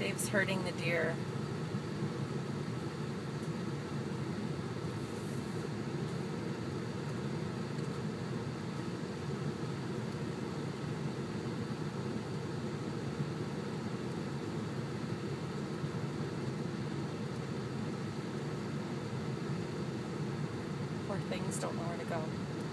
waves hurting the deer. Poor things don't know where to go.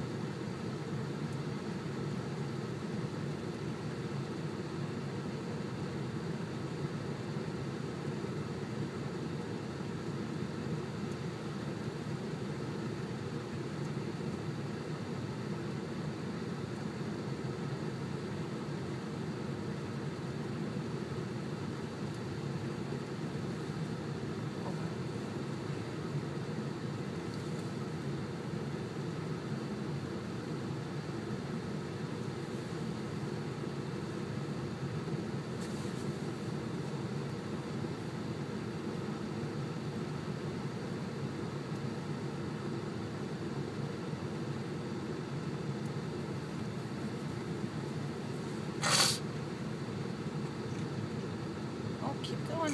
Keep going.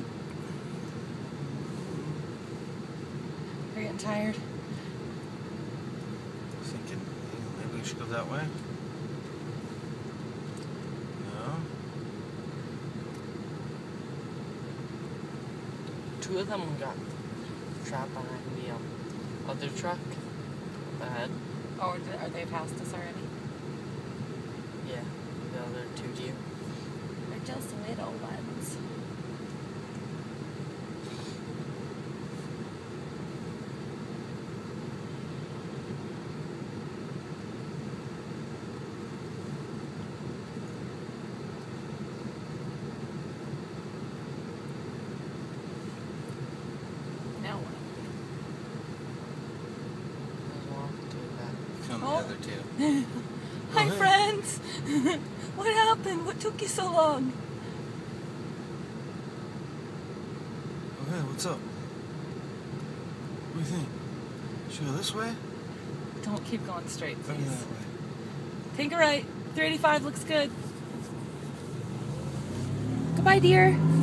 Are you getting tired? Thinking maybe we should go that way? No? Two of them got trapped behind the other truck up ahead. Oh, are they past us already? Yeah, the other two deer. They're just little ones. Now what? Come the Oh. other two. Hi, hey. friends! What happened? What took you so long? Oh, hey, what's up? What do you think? Should we go this way? Don't keep going straight, Or please. that way? Take a right. 385 looks good. Goodbye, dear.